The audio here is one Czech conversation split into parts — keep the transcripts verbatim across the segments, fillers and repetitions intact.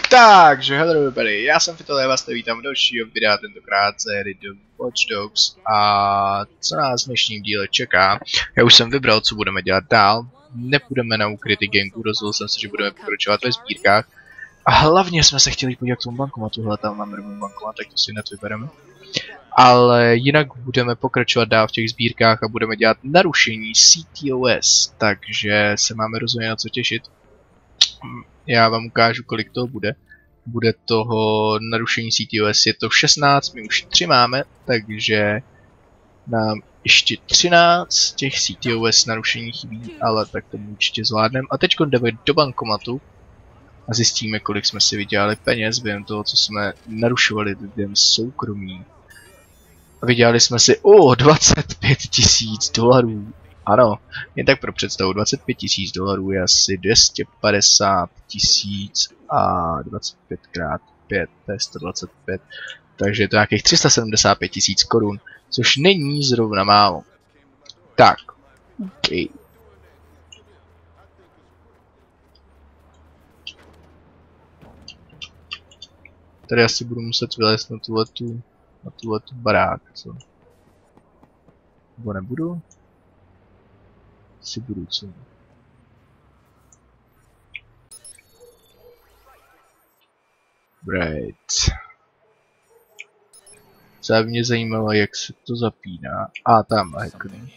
Takže, hello everybody, já jsem Fitole, vás tady vítám dalšího videa, tentokrát z hry The Watch Dogs. A co nás v dnešním díle čeká? Já už jsem vybral, co budeme dělat dál. Nepůjdeme na ukrytý gameu, rozhodl jsem se, že budeme pokračovat ve sbírkách. A hlavně jsme se chtěli podívat k tomu bankomatu, hele, tam máme rovnou bankomat, tak to si hned vybereme. Ale jinak budeme pokračovat dál v těch sbírkách a budeme dělat narušení C T O S, takže se máme rozhodně na co těšit. Já vám ukážu, kolik toho bude. Bude toho narušení C T O S, je to šestnáct, my už tři máme, takže nám ještě třináct těch C T O S narušení chybí, ale tak to určitě zvládneme. A teď jdeme do bankomatu a zjistíme, kolik jsme si vydělali peněz během toho, co jsme narušovali lidem soukromí. A vydělali jsme si, o, dvacet pět tisíc dolarů. Ano, jen tak pro představu, dvacet pět tisíc dolarů je asi dvě stě padesát tisíc a dvacet pět krát pět, to je sto dvacet pět, takže je to nějakých tři sta sedmdesát pět tisíc korun, což není zrovna málo. Tak, okay. Tady asi budu muset vylézt na tuhletu, na tuhletu barák, co? Nebo nebudu? Si budu, co? Right. Co by mě zajímalo, jak se to zapíná. A, tam, hacknu.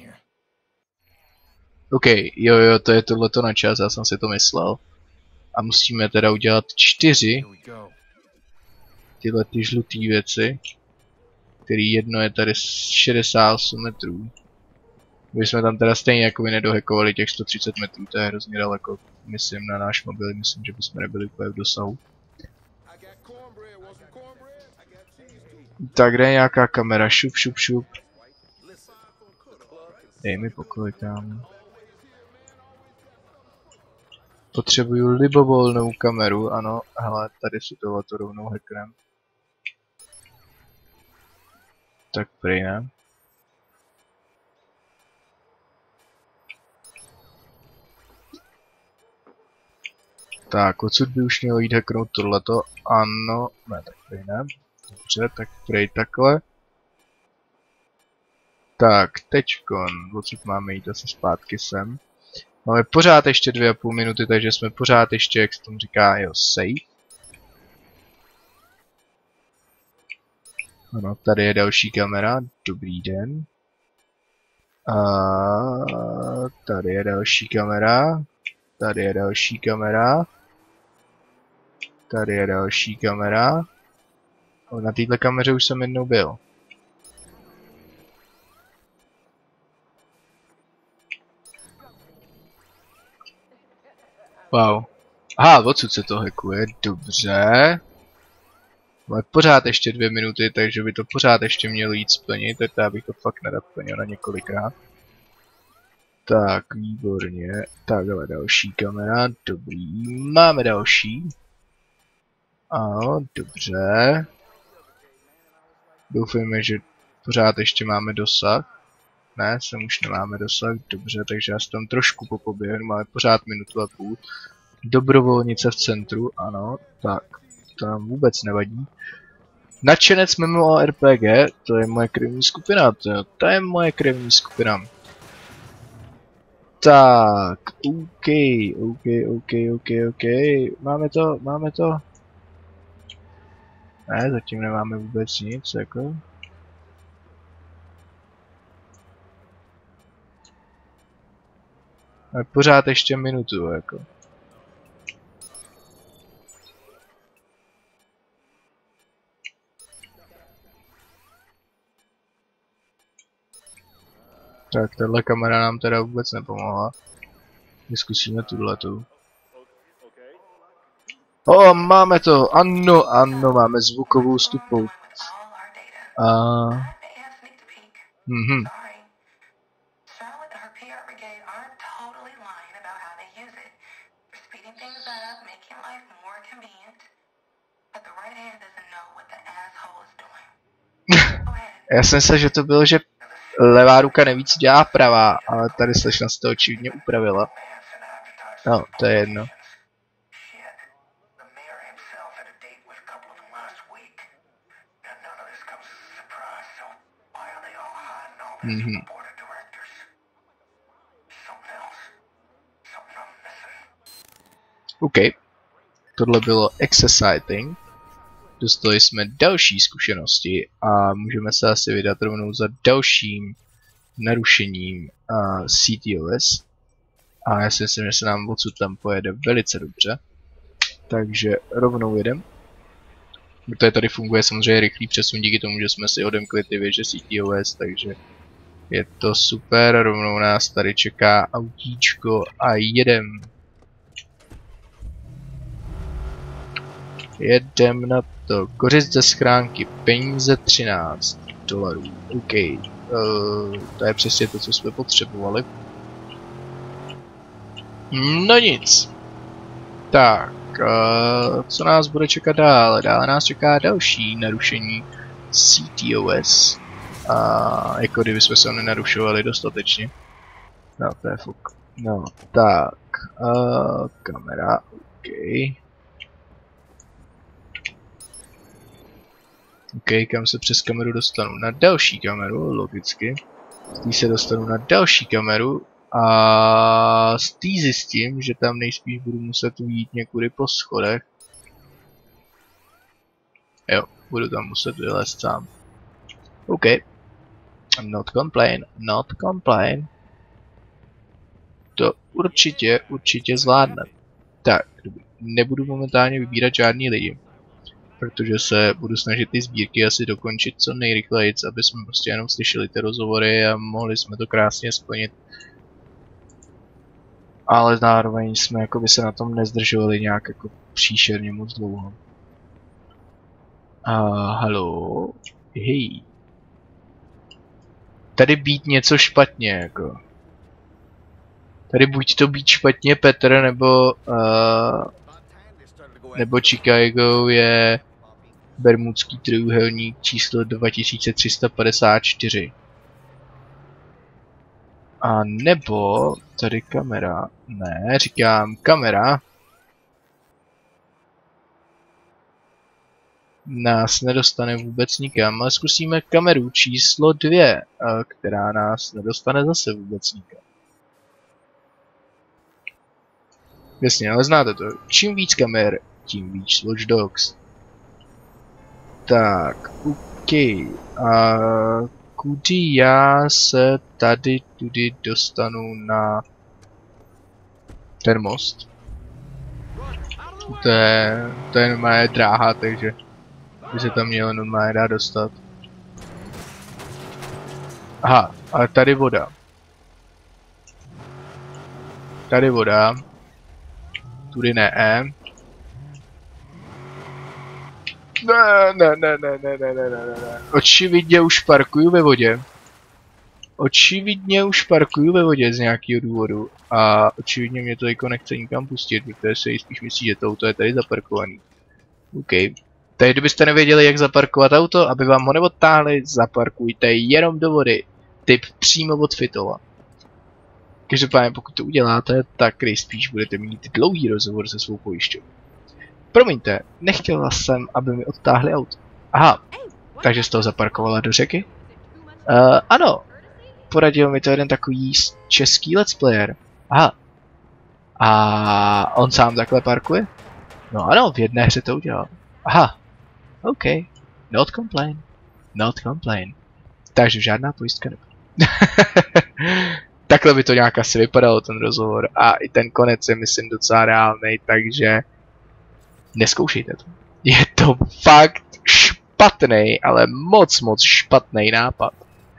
OK, jo, jo, to je tohleto na čas, já jsem si to myslel. A musíme teda udělat čtyři tyhle ty žlutý věci, který jedno je tady šedesát osm metrů. My jsme tam teda stejně jako by nedohekovali těch sto třicet metrů, to je hrozně daleko, myslím, na náš mobil, myslím, že bychom nebyli úplně v dosahu. Tak kde je nějaká kamera, šup, šup, šup. Dej mi pokoj tam. Potřebuju libovolnou kameru, ano, hele, tady si tohleto rovnou hacknem. Tak prý ne. Tak, odsud by už mělo jít hacknout tohleto, ano, ne, tak prý ne. Dobře, tak prej takhle. Tak, teďkon, odsud máme jít asi zpátky sem. Máme pořád ještě dvě a půl minuty, takže jsme pořád ještě, jak se tomu říká, jo, safe. Ano, tady je další kamera, dobrý den. A tady je další kamera. Tady je další kamera. Tady je další kamera. Na této kameře už jsem jednou byl. Wow. Aha, odsud se to hackuje, dobře. Máme pořád ještě dvě minuty, takže by to pořád ještě mělo jít splnit, tak já bych to fakt nerad plnil na několikrát. Tak, výborně. Takhle další kamera, dobrý. Máme další. Ano, dobře. Doufejme, že pořád ještě máme dosah. Ne, sem už nemáme dosah, dobře, takže já si tam trošku popoběhnu, máme pořád minutu a půl. Dobrovolnice v centru, ano, tak, to nám vůbec nevadí. Nadšenec mimo R P G, to je moje krevní skupina, to, to je moje krevní skupina. Tak, OK, OK, OK, OK, OK, máme to, máme to. Ne, zatím nemáme vůbec nic, jako. Ale pořád ještě minutu, jako. Tak, tahle kamera nám teda vůbec nepomohla. Vyzkusíme tuhletu. O, máme to, ano, ano, máme zvukovou stupou. A... Mhm. Já jsem myslel, že to bylo, že levá ruka neví, co dělá pravá, ale tady slečna se to očividně upravila. No, to je jedno. Mhm. OK. Tohle bylo exciting. Dostali jsme další zkušenosti a můžeme se asi vydat rovnou za dalším narušením uh, C T O S. A já si myslím, že se nám odsud tam pojede velice dobře. Takže rovnou jedem. Protože tady funguje samozřejmě rychlý přesun díky tomu, že jsme si odemkli ty věže C T O S, takže je to super. Rovnou nás tady čeká autíčko a jedem. Jedem na to. Kořist ze schránky. Peníze třináct dolarů. OK. Uh, to je přesně to, co jsme potřebovali. No nic. Tak. Uh, co nás bude čekat dále? Dále nás čeká další narušení C T O S. Uh, jako kdyby jsme se ho nenarušovali dostatečně. No, to je fuk. No, tak. Uh, kamera. OK. OK, kam se přes kameru dostanu? Na další kameru, logicky. Z té se dostanu na další kameru a z té zjistím, že tam nejspíš budu muset jít někudy po schodech. Jo, budu tam muset vylézt sám. OK. Not complain, not complain. To určitě, určitě zvládne. Tak, nebudu momentálně vybírat žádný lidi. Protože se budu snažit ty sbírky asi dokončit co nejrychleji, aby jsme prostě jenom slyšeli ty rozhovory a mohli jsme to krásně splnit. Ale zároveň jsme jako by se na tom nezdržovali nějak jako příšerně moc dlouho. A halo, hej. Tady být něco špatně, jako. Tady buď to být špatně Petr, nebo uh, nebo Chicago je Bermudský trojúhelník číslo dva tisíce tři sta padesát čtyři. A nebo tady kamera, ne, říkám kamera nás nedostane vůbec nikam, ale zkusíme kameru číslo dvě, která nás nedostane zase vůbec nikam. Jasně, ale znáte to, čím víc kamer, tím víc Watch Dogs. Tak, OK. A kudy já se tady tudy dostanu na ten most? To je, to je normálně dráha, takže by se tam mělo normálně dá dostat. Aha, ale tady voda. Tady voda. Tudy ne. Ne, ne, ne, ne, ne, ne, ne, ne, ne. Očividně už parkuju ve vodě. Očividně už parkuju ve vodě z nějakého důvodu. A očividně mě to jako nechce nikam pustit, protože se spíš myslí, že to auto je tady zaparkovaný. OK. Tady kdybyste nevěděli, jak zaparkovat auto, aby vám ho neodtáhli, zaparkujte jenom do vody. Tip přímo od Fitova. Každopádně pokud to uděláte, tak nejspíš budete mít dlouhý rozhovor se svou pojišťovnou. Promiňte, nechtěla jsem, aby mi odtáhli auto. Aha, takže jsi to zaparkovala do řeky? Uh, ano, poradil mi to jeden takový český let's player. Aha. A on sám takhle parkuje? No ano, v jedné hře to udělal. Aha. OK. Not complain. Not complain. Takže žádná pojistka nebude. Takhle by to nějak asi vypadalo ten rozhovor a i ten konec je myslím docela reálnej, takže neskoušejte to. Je to fakt špatný, ale moc moc špatný nápad.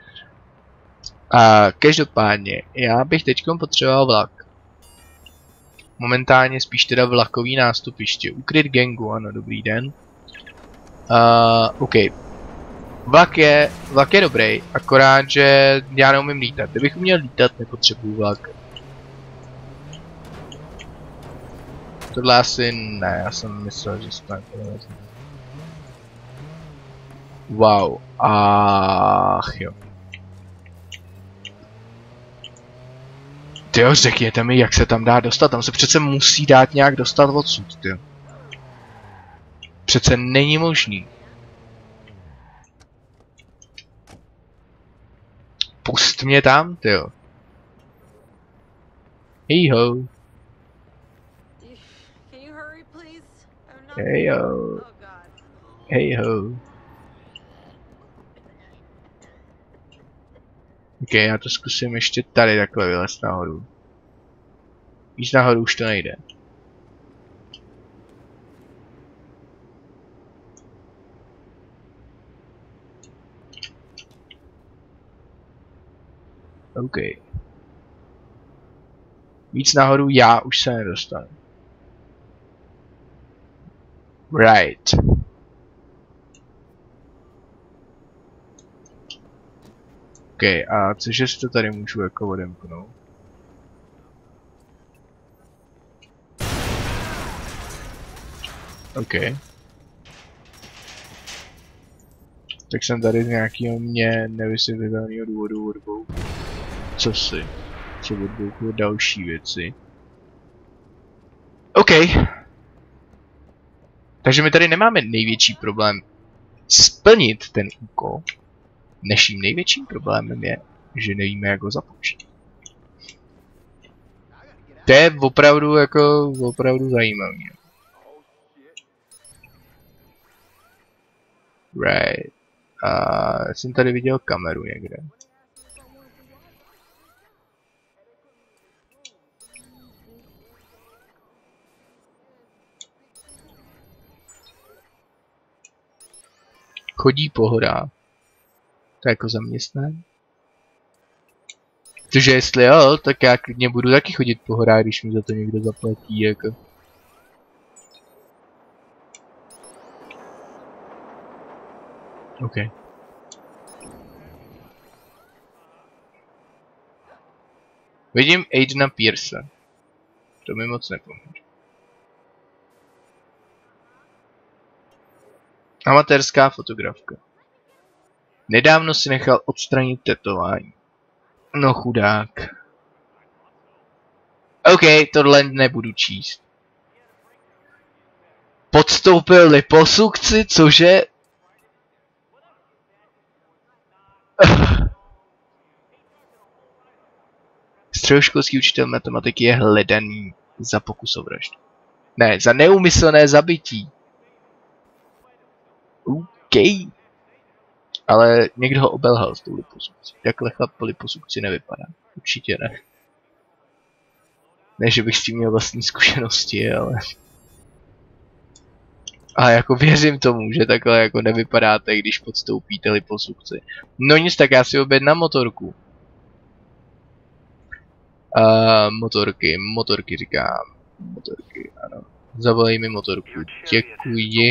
A každopádně, já bych teďkom potřeboval vlak. Momentálně spíš teda vlakový nástupiště. Ukryt gangu, ano, dobrý den. Uh, OK. Vlak je, vlak je dobrý, akorát, že já neumím lítat. Kdybych uměl lítat, nepotřebuju vlak. Tohle asi ne, já jsem myslel, že jsme to nevezme. Wow, ach jo. Tyjo, řekněte mi, jak se tam dá dostat, tam se přece musí dát nějak dostat odsud, tyjo. Přece není možný. Pust mě tam, tyjo. Hej ho. Hej ho. Hej ho. Ok, já to zkusím ještě tady takhle vylézt nahoru. Víc nahoru už to nejde. OK. Víc nahoru já už se nedostanu. Right. OK, a cože si to tady můžu jako odemknout? OK. Tak jsem tady z nějakého mě nevysvětlitelného důvodu odbouchl. Co si? Co odbouchlo další věci. OK. Takže my tady nemáme největší problém splnit ten úkol. Naším největším problémem je, že nevíme, jak ho započít. To je opravdu jako opravdu zajímavé. Right. A já jsem tady viděl kameru někde. Chodí po horách. To je jako zaměstnání. Protože jestli jo, tak já klidně budu taky chodit po horách, když mi za to někdo zaplatí, jako. OK. Vidím Aidena Pierce. To mi moc nepomůže. Amatérská fotografka. Nedávno si nechal odstranit tetování. No chudák. OK, tohle nebudu číst. Podstoupil liposukci, cože? Středoškolský učitel matematiky je hledaný za pokus o vraždu. Ne, za neúmyslné zabití. OK. Ale někdo ho obelhal s tou liposukcí. Takhle chlap po liposukci nevypadá. Určitě ne. Ne, že bych s tím měl vlastní zkušenosti, ale... A jako věřím tomu, že takhle jako nevypadáte, když podstoupíte liposukci. No nic, tak já si objednám motorku. Uh, motorky, motorky říkám. Motorky, ano. Zavolej mi motorku. Děkuji.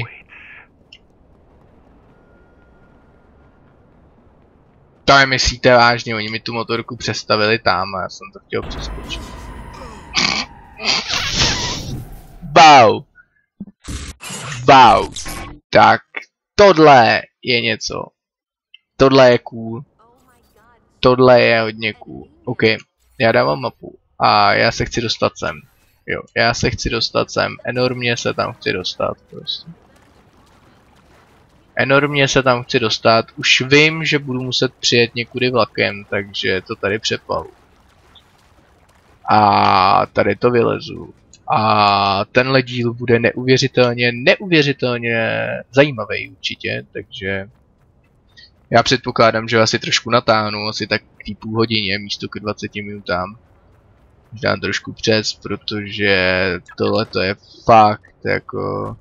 To je myslíte vážně, oni mi tu motorku přestavili tam a já jsem to chtěl přeskočit. Wow. Wow. Tak tohle je něco. Tohle je cool. Tohle je hodně cool. OK, já dávám mapu a já se chci dostat sem. Jo, já se chci dostat sem. Enormně se tam chci dostat prostě. Enormně se tam chci dostat. Už vím, že budu muset přijet někudy vlakem, takže to tady přeplavu. A tady to vylezu. A tenhle díl bude neuvěřitelně, neuvěřitelně zajímavý určitě, takže já předpokládám, že asi trošku natáhnu, asi tak k té půl hodině místo k dvaceti minutám. Možná trošku přes, protože tohle to je fakt jako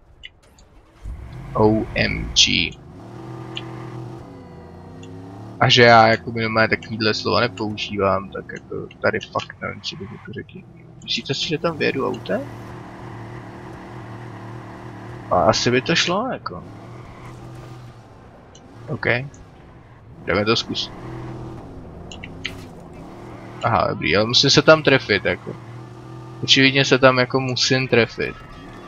O M G. A že já jako normálně takovýhle slova nepoužívám, tak jako tady fakt nevím, co bych jako řekl. Myslíte si, že tam vyjedu autem? A asi by to šlo, jako. OK. Jdeme to zkusit. Aha, dobrý, ale musím se tam trefit, jako. Očividně se tam jako musím trefit.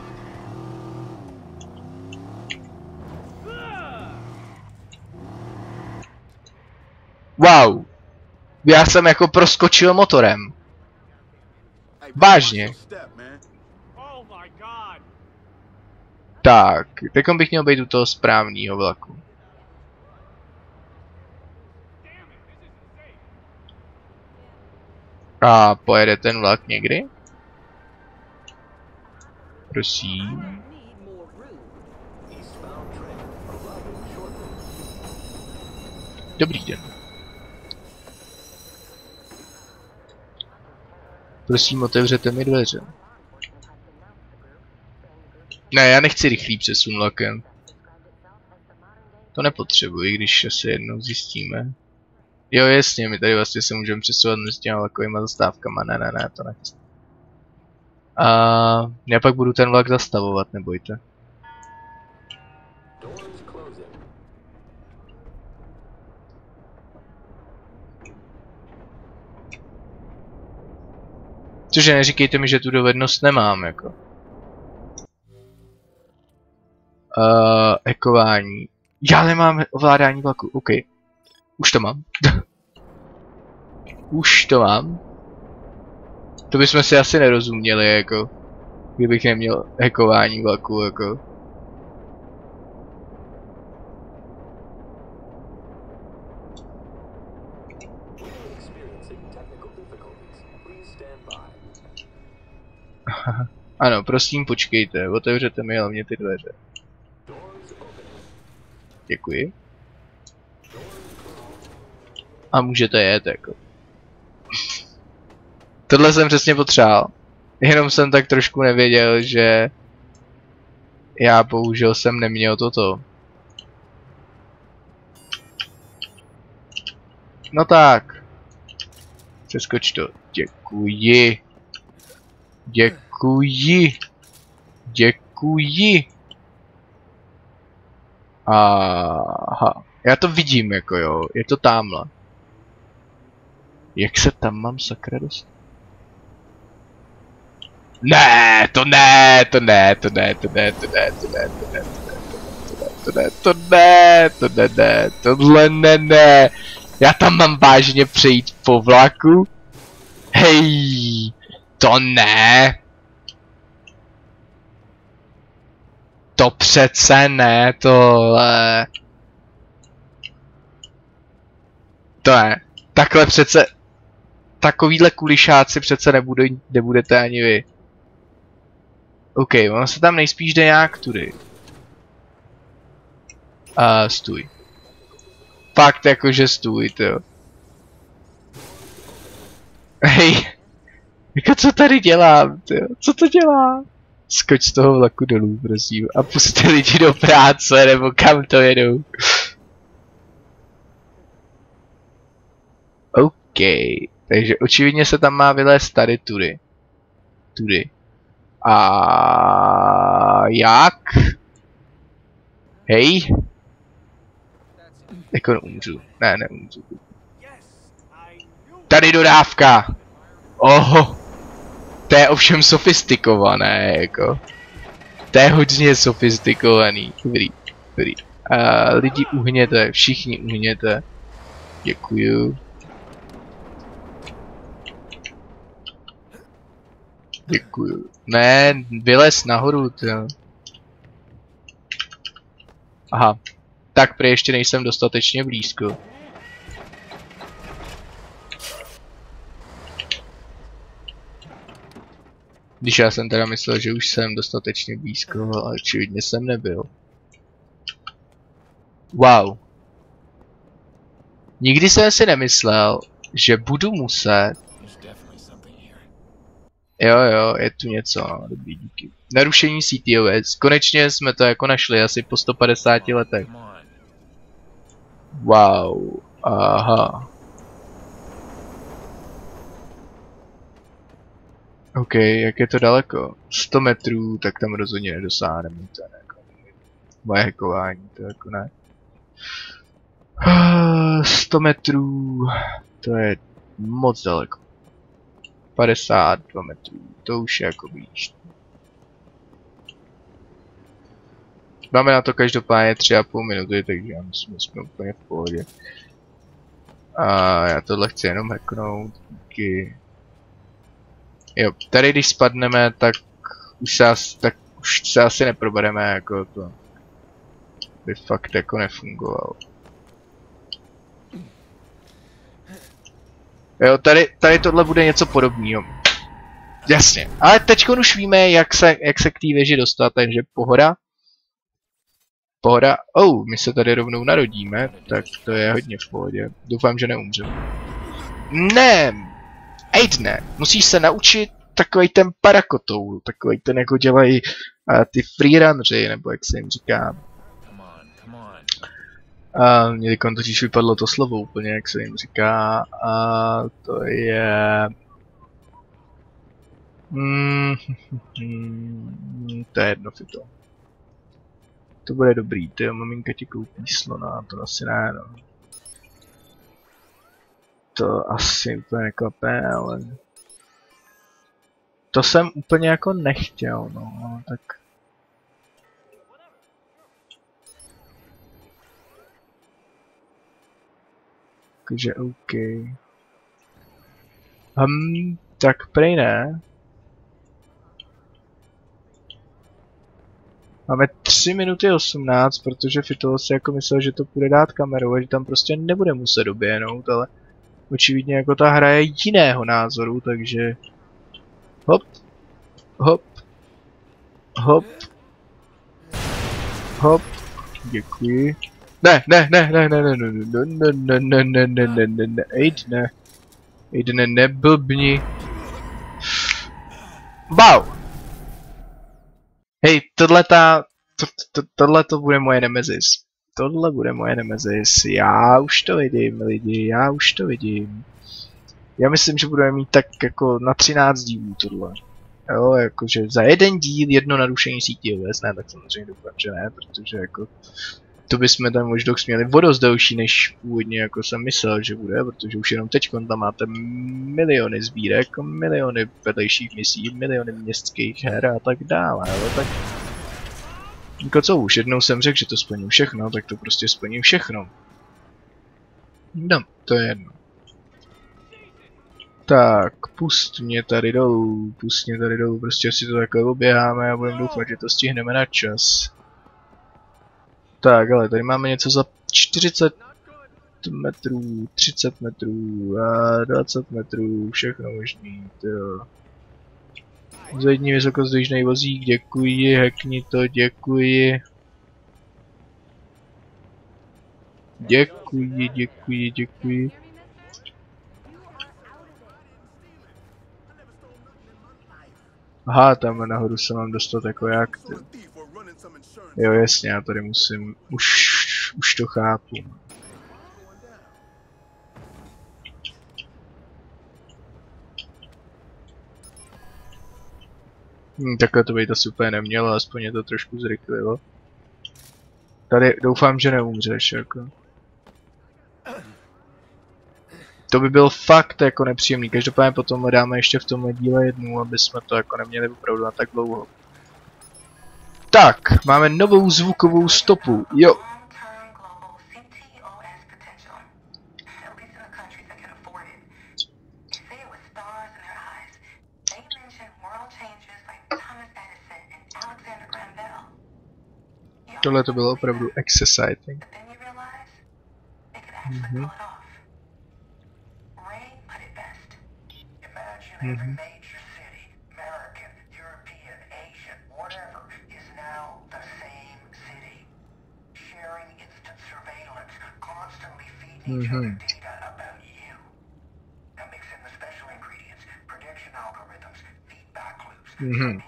Wow. Já jsem jako proskočil motorem. Vážně. Tak, teď bych měl být u toho správného vlaku. A pojede ten vlak někdy? Prosím. Dobrý den. Prosím, otevřete mi dveře. Ne, já nechci rychlý přesun vlakem. To nepotřebuji, když asi jednou zjistíme. Jo, jasně, my tady vlastně se můžeme přesouvat mezi těma vlakovýma zastávkama. Ne, ne, ne, to nechci. A já pak budu ten vlak zastavovat, nebojte. Cože, neříkejte mi, že tu dovednost nemám, jako. Uh, ekování. Já nemám ovládání vlaku, OK. Už to mám. Už to mám. To bychom si asi nerozuměli, jako. Kdybych neměl hackování vlaku, jako. Ano, prosím, počkejte, otevřete mi hlavně ty dveře. Děkuji. A můžete jet, jako. Tohle jsem přesně potřeboval. Jenom jsem tak trošku nevěděl, že já bohužel jsem neměl toto. No tak. Přeskoč to. Děkuji. Děkuji. Děkuji. Aha. Já to vidím, jako jo. Je to tamhle. Jak se tam mám sakra dostat? Ne, to ne, to ne, to ne, to ne, to ne, to ne, to ne, to ne, to ne, to ne, ne, tohle ne, ne. Já tam mám vážně přejít po vlaku? Hej, to ne. To přece ne, tohle. To ne. Takhle přece. Takovýhle kulišáci přece nebude, nebudete ani vy. OK, ono se tam nejspíš jde nějak tudy. A uh, stůj. Fakt jakože stůj, jo. Hej. Jako co tady dělám, jo? Co to dělám? Skoč z toho vlaku dolů, prosím. A puste lidi do práce, nebo kam to jedou. OK. Takže očividně se tam má vylézt tady tudy. Tudy. A jak? Hej? Jako neumřu. Ne, neumřu. Tady dodávka! Oho! To je ovšem sofistikované, jako. To je hodně sofistikovaný. Dobrý, dobrý. A lidi uhněte, všichni uhněte. Děkuju. Děkuju. Ne, vylez nahoru, jo. Aha. Tak prý ještě nejsem dostatečně blízko. Když já jsem teda myslel, že už jsem dostatečně blízko, ale očividně jsem nebyl. Wow. Nikdy jsem si nemyslel, že budu muset... Jo, jo, je tu něco, no, dobrý, díky. Narušení C T O S. Konečně jsme to jako našli, asi po sto padesáti letech. Wow, aha. OK, jak je to daleko? sto metrů, tak tam rozhodně nedosáhneme. To je jako moje hackování, to jako ne. sto metrů, to je moc daleko. padesát dva metrů, to už je jako blíž. Máme na to každopádně tři a půl minuty, takže já myslím, že jsme úplně v pohodě. A já tohle chci jenom hacknout, díky. Jo, tady když spadneme, tak už se asi, tak už se asi neprobereme, jako to by fakt jako nefungovalo. Jo, tady, tady tohle bude něco podobného. Jasně, ale teď už víme, jak se, jak se k té věži dostat, takže pohoda. Pohoda. Oh, my se tady rovnou narodíme, tak to je hodně v pohodě. Doufám, že neumřeme. Ne! Aidne, musíš se naučit takovej ten parakotoul, takovej ten, jako dělají uh, ty freerunři, nebo jak se jim říká. A mě teď totiž vypadlo to slovo úplně, jak se jim říká, a to je... Mm, to je jedno fito. To bude dobrý, tyjo, maminka ti koupí slona, to asi ne, no. To asi úplně neklape, ale... To jsem úplně jako nechtěl, no, tak... Takže OK. Hm, tak prej ne. Máme tři minuty osmnáct, protože Fitol si jako myslel, že to půjde dát kamerou a že tam prostě nebude muset doběhnout, ale očividně jako ta hra je jiného názoru, takže... Hop, hop, hop, hop, děkuji. Ne, ne, ne, ne, ne, ne, ne, ne, ne, ne, ne, ne, ne, ne, ne, ejď ne, ejď ne, neblbni. Wow! Hej, tohle ta, to, to, tohle to bude moje nemezis. Tohle bude moje nemezis, já už to vidím lidi, já už to vidím. Já myslím, že budeme mít tak jako na třináct dílů tohle. Jo, jakože za jeden díl jedno narušení sítě O S, ne, tak samozřejmě doufám, že ne, protože jako to bychom tam Watch Dogs měli o dost delší, než původně jako jsem myslel, že bude, protože už jenom teď tam máte miliony sbírek, miliony vedlejších misí, miliony městských her a tak dále, jo, tak... Jako co už, jednou jsem řekl, že to splním všechno, tak to prostě splním všechno. No, to je jedno. Tak, pust mě tady dolů, pust mě tady dolů, prostě si to takhle oběháme a budeme doufat, že to stihneme na čas. Tak, ale tady máme něco za čtyřicet metrů, třicet metrů, a dvacet metrů, všechno možný, jo. Zadní vysokozdvižnej vozík, děkuji, hackni to, děkuji. Děkuji, děkuji, děkuji. Aha, tam nahoru se mám dostat jako jak, ty. Jo, jasně, já tady musím, už, už to chápu. Hm, takhle to být asi úplně nemělo, aspoň je to trošku zrychlilo. Tady doufám, že neumřeš, jako. To by byl fakt jako nepříjemný, každopádně potom dáme ještě v tomhle díle jednu, aby jsme to jako neměli opravdu na tak dlouho. Tak, máme novou zvukovou stopu, jo. Tohle to bylo opravdu exciting. Mhm. Mhm. Mhm. Mhm.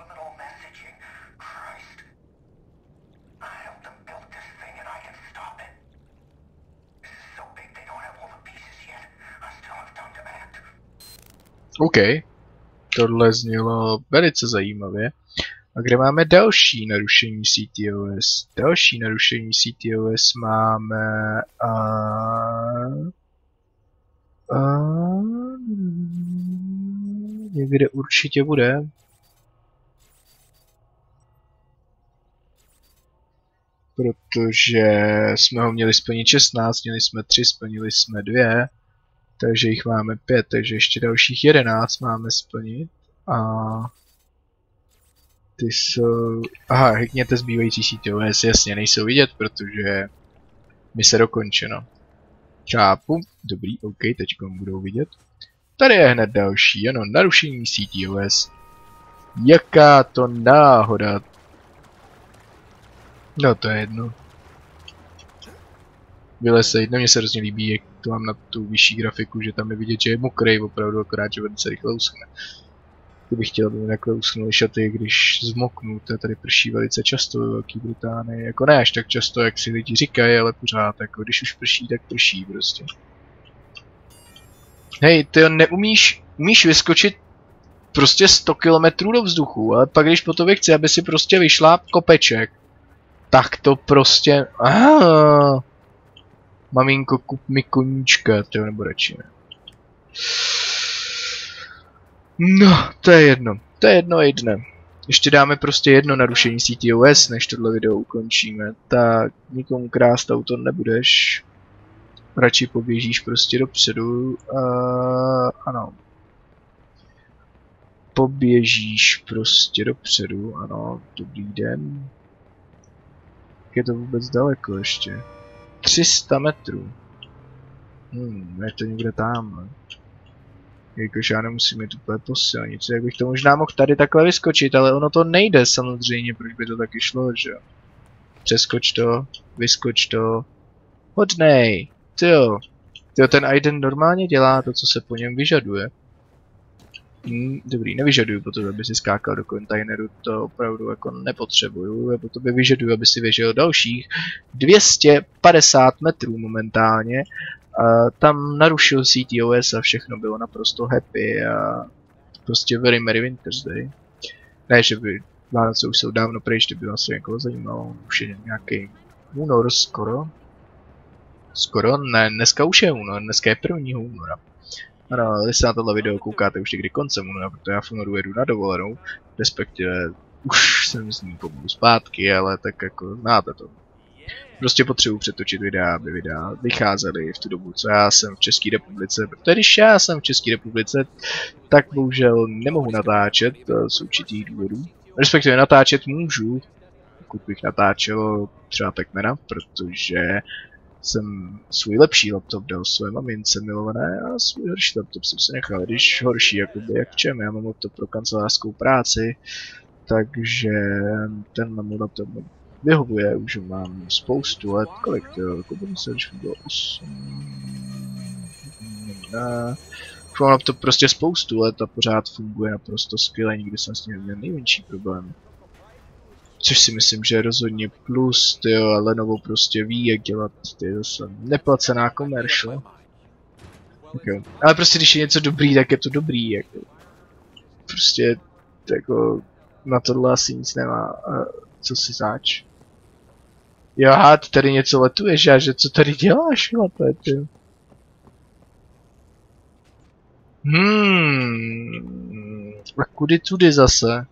OK, tohle znělo velice zajímavě. A kde máme další narušení C T O S? Další narušení C T O S máme... A... A... Někde určitě bude. Protože jsme ho měli splnit šestnáct, měli jsme tři, splnili jsme dvě. Takže jich máme pět, takže ještě dalších jedenáct máme splnit. A... Ty jsou... Aha, hackněte zbývající C T O S, jasně, nejsou vidět, protože... Mise dokončeno. Chápu, dobrý, OK, teďko budou vidět. tady je hned další, ano, narušení C T O S. Jaká to náhoda. No to je jedno. Vylesej, na mě se hrozně líbí, jak to mám na tu vyšší grafiku, že tam je vidět, že je mokrý opravdu, akorát, že velice rychle uschne. Kdybych chtěl, aby mi takhle uschnuly šaty, když zmoknu, to tady prší velice často ve Velké Británii, jako ne až tak často, jak si lidi říkají, ale pořád, jako když už prší, tak prší prostě. Hej, ty neumíš, umíš vyskočit prostě sto kilometrů do vzduchu, ale pak když po tobě chci, aby si prostě vyšláp kopeček, tak to prostě... Aha. Maminko, kup mi koníčka, to nebo radši ne. No, to je jedno. To je jedno jedné. Ještě dáme prostě jedno narušení C T O S, než tohle video ukončíme. Tak nikomu krást auto nebudeš. Radši poběžíš prostě dopředu. Uh, ano. Poběžíš prostě dopředu, ano. Dobrý den. Jak je to vůbec daleko ještě? tři sta metrů. Hmm, je to někde tam. Jakož já nemusím jít úplně po silnici, jak bych to možná mohl tady takhle vyskočit, ale ono to nejde samozřejmě, proč by to taky šlo, že jo. Přeskoč to, vyskoč to. Hodnej, tyjo. Tyjo, ten Aiden normálně dělá to, co se po něm vyžaduje. Hmm, dobrý, nevyžaduju po to, aby si skákal do kontejneru, to opravdu jako nepotřebuju, po tobě vyžaduju, aby si věžel dalších dvě stě padesát metrů momentálně. A tam narušil C T O S a všechno bylo naprosto happy a prostě very merry Winter's Day. Ne, že by Vánoce už jsou dávno pryč, kdyby vás to někoho zajímalo, už je nějaký únor skoro. Skoro? Ne, dneska už je únor, dneska je prvního února. Ano, když se na tohle video koukáte už někdy koncem února, protože já v únoru jedu na dovolenou, respektive už jsem z ní pomalu zpátky, ale tak jako znáte to. Prostě potřebuji přetočit videa, aby videa vycházely v tu dobu, co já jsem v České republice, protože když já jsem v České republice, tak bohužel nemohu natáčet z určitých důvodů. Respektive natáčet můžu, pokud bych natáčel třeba Pac-Mana, protože jsem svůj lepší laptop dal své mamince milované a svůj horší laptop jsem si nechal, když horší, jakoby jak v čem, já mám laptop pro kancelářskou práci, takže ten mám laptop vyhovuje, už mám spoustu let, kolik to je, jako by se, když bylo osm... Už mám laptop prostě spoustu let a pořád funguje naprosto skvěle, nikdy jsem s ním neměl nejmenší problém. Což si myslím, že je rozhodně plus, tyjo, a Lenovo prostě ví, jak dělat, ty zase neplacená commercial. Okay. Ale prostě když je něco dobrý, tak je to dobrý, jako. Prostě, jako, na tohle asi nic nemá, a co si zač. Jo, aha, ty tady něco letuješ, a že co tady děláš, chlape, ty. Hmm, a kudy tudy zase?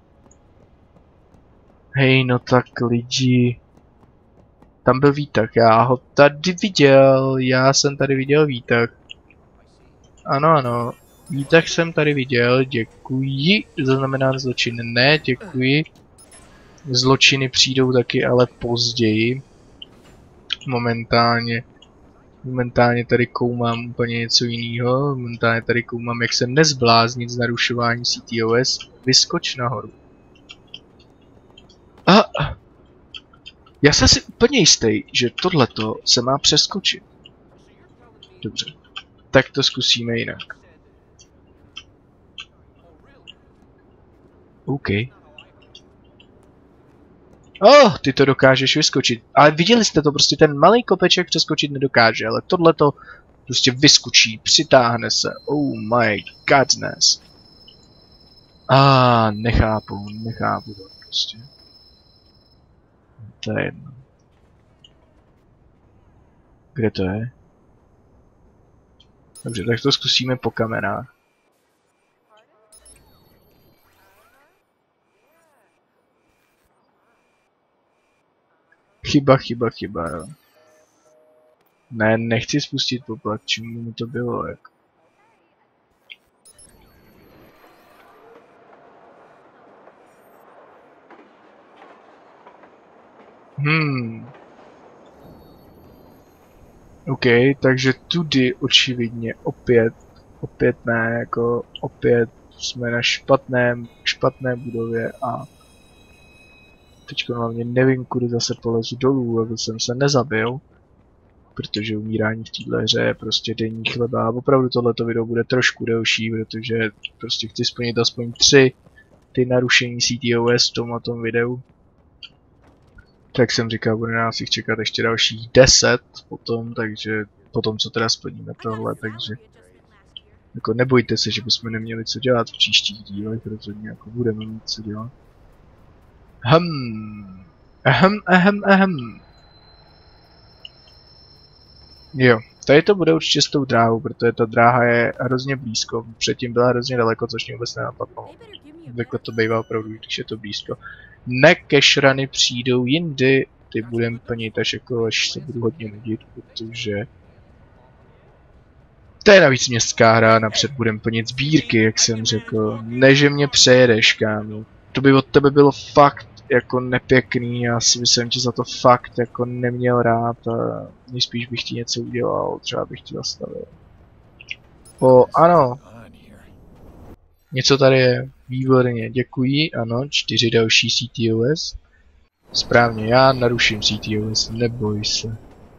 Hej, no tak lidi. Tam byl výtah, já ho tady viděl, já jsem tady viděl výtah. Ano, ano, výtah jsem tady viděl, děkuji, zaznamenám zločin, ne, děkuji. Zločiny přijdou taky, ale později. Momentálně, momentálně tady koumám úplně něco jiného, momentálně tady koumám, jak se nezbláznit z narušování C T O S, vyskoč nahoru. A já jsem si úplně jistý, že tohleto se má přeskočit. Dobře, tak to zkusíme jinak. OK. Oh, ty to dokážeš vyskočit. Ale viděli jste to, prostě ten malý kopeček přeskočit nedokáže, ale tohleto prostě vyskočí, přitáhne se. Oh my godness. Ah, nechápu, nechápu to prostě. To je jedno. Kde to je? Dobře, tak to zkusíme po kamerách. Chyba, chyba, chyba, jo. Ne, nechci spustit poplach, čemu mu to bylo, jak. Hmm. OK, takže tudy očividně opět Opět ne, jako opět jsme na špatném, špatné budově a teďko hlavně nevím, kudy zase polezu dolů, aby jsem se nezabil, protože umírání v této hře je prostě denní chleba a opravdu tohleto video bude trošku delší, protože prostě chci splnit aspoň tři ty narušení C T O S v tomhle tom videu. Tak jsem říkal, bude nás jich čekat ještě dalších deset potom, takže potom, co teda splníme tohle, takže jako nebojte se, že bychom neměli co dělat v příštích dílech, rozhodně jako budeme mít co dělat. Hm, ahem, ahem, ahem. Jo, tady to bude určitě s tou dráhou, protože ta dráha je hrozně blízko, předtím byla hrozně daleko, což mě vůbec nenapadlo. Obvykle to bývá opravdu, když je to blízko. Ne, cashruny přijdou jindy, ty budem plnit až jako, až se budu hodně nudit, protože to je navíc městská hra, napřed budem plnit sbírky, jak jsem řekl. Ne, že mě přejedeš, kámo. To by od tebe bylo fakt jako nepěkný, já si myslím, že za to fakt jako neměl rád a nejspíš bych ti něco udělal, třeba bych ti zastavil. O, ano. Něco tady je, výborně, děkuji, ano, čtyři další C T O S. Správně, já naruším C T O S, neboj se.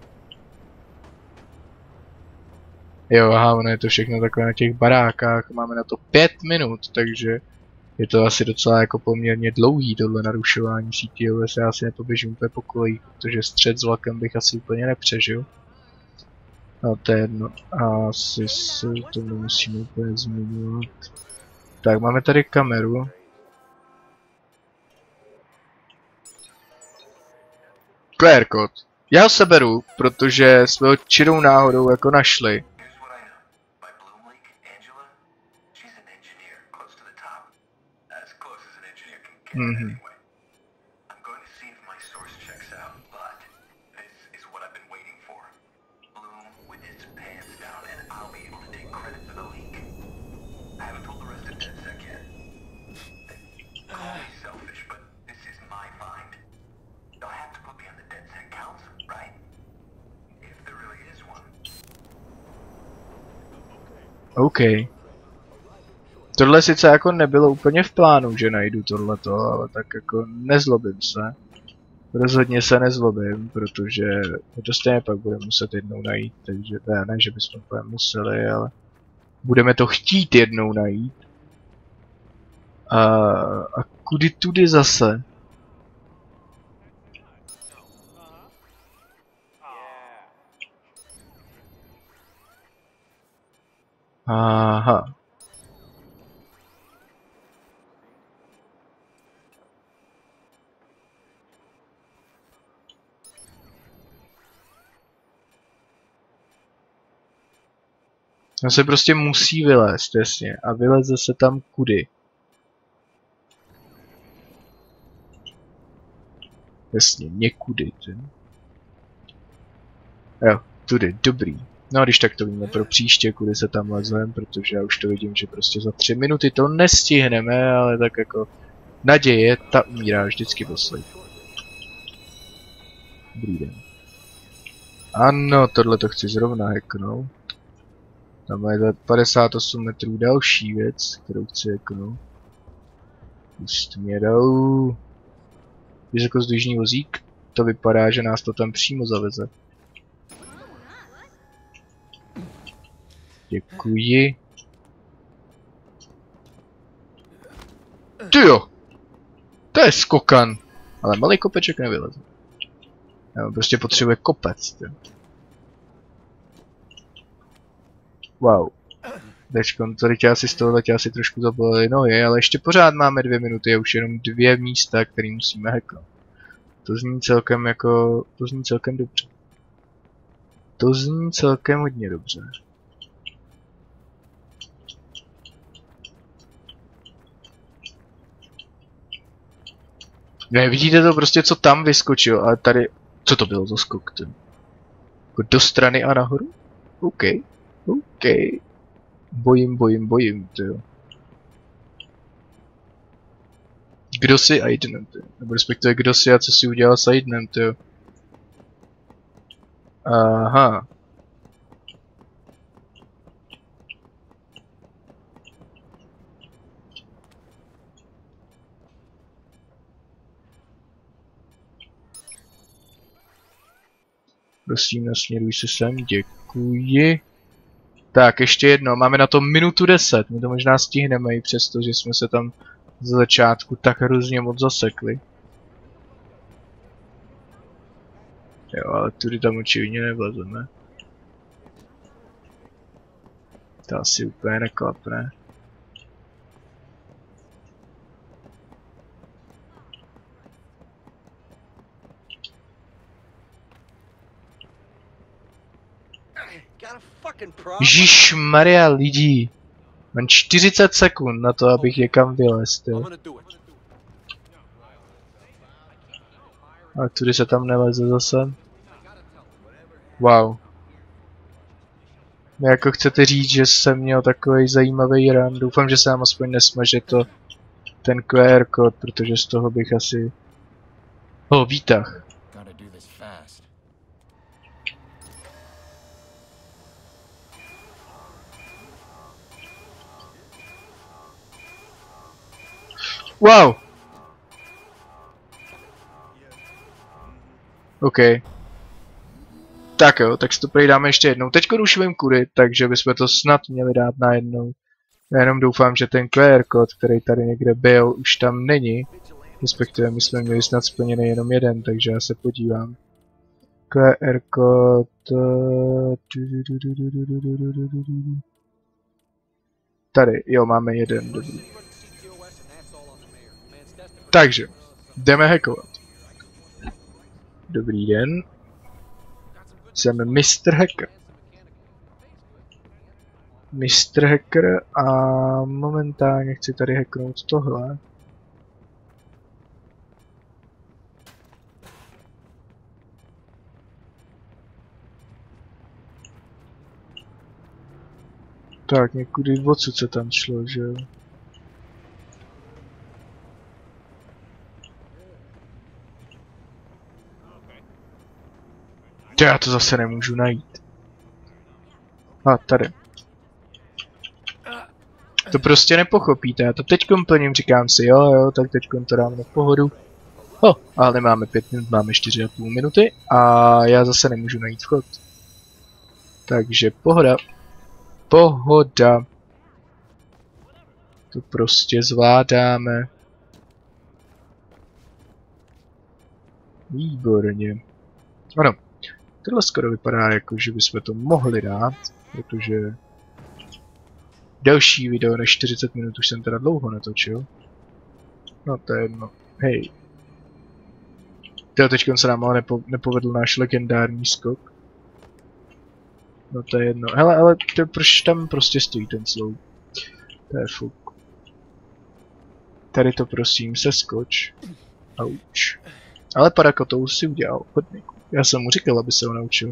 Jo, aha, ono je to všechno takhle na těch barákách, máme na to pět minut, takže je to asi docela jako poměrně dlouhý tohle narušování C T O S, já si nepoběžím úplně po kolejích, protože střed s vlakem bych asi úplně nepřežil. No to je jedno, asi se to nemusíme úplně zmiňovat. Tak, máme tady kameru. Q R kód. Já ho seberu, protože jsme ho čirou náhodou jako našli. Mhm. OK. Tohle sice jako nebylo úplně v plánu, že najdu tohleto, ale tak jako nezlobím se. Rozhodně se nezlobím, protože to stejně pak budeme muset jednou najít, takže ne, ne že bychom to museli, ale budeme to chtít jednou najít. A, a kudy tudy zase? Aha. No se prostě musí vylézt, jasně. A vyleze se tam kudy? Jasně, někudy. Ten. Jo, tudy, dobrý. No když tak to víme pro příště, kudy se tam lezem, protože já už to vidím, že prostě za tři minuty to nestihneme, ale tak jako naděje, ta umírá vždycky poslední. Dobrý den. Ano, tohle to chci zrovna hacknout. Tam je za padesát osm metrů další věc, kterou chci hacknout. Pust mě jdou. Vysokozdvižný vozík, to vypadá, že nás to tam přímo zaveze. Děkuji. Tyjo! To je skokan. Ale malý kopeček nevyleze. Já prostě potřebuje kopec. Tyjo. Wow. Teďkon, tady tě asi z tohohle tě asi trošku zaboleli nohy, ale ještě pořád máme dvě minuty a už jenom dvě místa, které musíme hacknout. To zní celkem jako... To zní celkem dobře. To zní celkem hodně dobře. Ne, vidíte to prostě, co tam vyskočilo, ale tady... Co to bylo za skok, ten? Jako do strany a nahoru? OK. OK. Bojím, bojím, bojím, tyjo. Kdo si Aidnem, tyjo? Nebo respektive kdo si a co si udělal s Aidnem, tyjo? Aha. Prosím, nasměruj se sem, děkuji. Tak, ještě jedno, máme na to minutu deset, my to možná stihneme i přesto, že jsme se tam z začátku tak hrozně moc zasekli. Jo, ale tudy tam očividně nevlezeme. To asi úplně neklapne. Ježišmarja, lidí. Mám čtyřicet sekund na to, abych někam vylez, jo. Ale tudy se tam neleze zase. Wow. Jako chcete říct, že jsem měl takový zajímavý run. Doufám, že se nám aspoň nesmaže to ten Q R kód, protože z toho bych asi ho výtah. Wow! OK. Tak jo, tak si to projdeme ještě jednou. Teďko už vím kudy, takže bychom to snad měli dát najednou. Já jenom doufám, že ten Q R kód, který tady někde byl, už tam není. Respektive my jsme měli snad splněný jenom jeden, takže já se podívám. Q R kód... Tady, jo, máme jeden, dobrý. Takže, jdeme hackovat. Dobrý den. Jsem mister Hacker. mister Hacker a momentálně chci tady hacknout tohle. Tak, někudy odsud se tam šlo, že jo? Já to zase nemůžu najít. A tady. To prostě nepochopíte, já to teďkom plním, říkám si, jo, jo, tak teďkom to dám na pohodu. Oh, ale nemáme pět minut, máme čtyři a půl minuty a já zase nemůžu najít vchod. Takže pohoda. Pohoda. To prostě zvládáme. Výborně. Ano. Tohle skoro vypadá jako, že bychom to mohli dát, protože další video než čtyřicet minut už jsem teda dlouho netočil. No to je jedno. Hej. Teď se nám ale nepo, nepovedl náš legendární skok. No to je jedno. Hele, ale to, proč tam prostě stojí ten slow? To je fuk. Tady to prosím, seskoč. Auč. Ale Parakotou si udělal chodníku. Já jsem mu říkal, aby se ho naučil.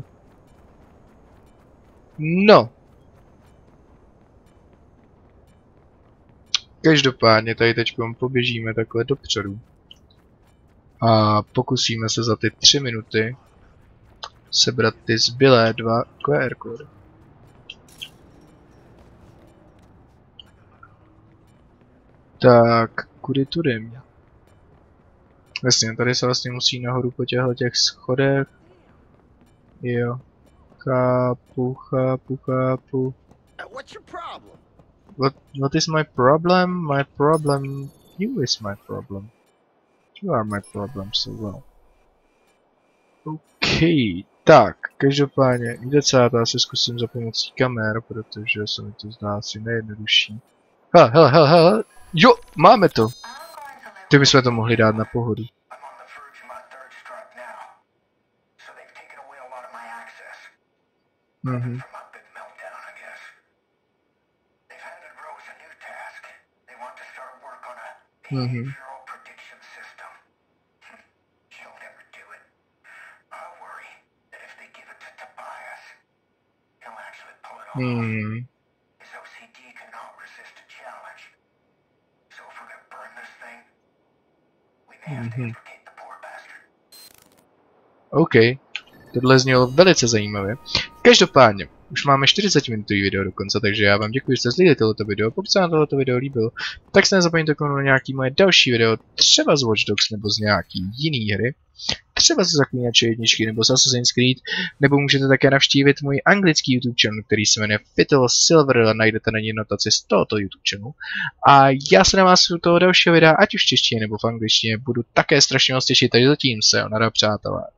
No. Každopádně tady teď poběžíme takhle dopředu. A pokusíme se za ty tři minuty sebrat ty zbylé dva Q R kódy. Tak, kudy tudy? Vlastně, tady se vlastně musí nahoru po těchto těch schodech. Jo. Chápu, chápu, chápu. What, what is my problem? My problem... You is my problem. You are my problem so well. OK, tak, každopádně, víte co, já to asi zkusím za pomocí kamer, protože se mi to zdá asi nejjednodušší. Hele, hele, hele, hele, jo, máme to! Ty bychom to mohli dát na pohodu. Mhm. Mhm. Hmm. Mhm. OK, tohle znělo velice zajímavě. Každopádně, Už máme čtyřicet minutový video dokonce, takže já vám děkuji, že jste sledovali tohoto video. Pokud se vám tohoto video líbilo, tak se nezapomeňte kouknout na nějaký moje další video, třeba z Watch Dogs nebo z nějaký jiný hry. Třeba ze Zaklínače jedničky nebo z Assassin's Creed, nebo můžete také navštívit můj anglický YouTube channel, který se jmenuje Fiddle Silver, a najdete na něj notaci z tohoto YouTube channelu. A já se na vás u toho dalšího videa, ať už v češtině nebo v angličtině, budu také strašně moc těšit, takže zatím se, nada přátelé.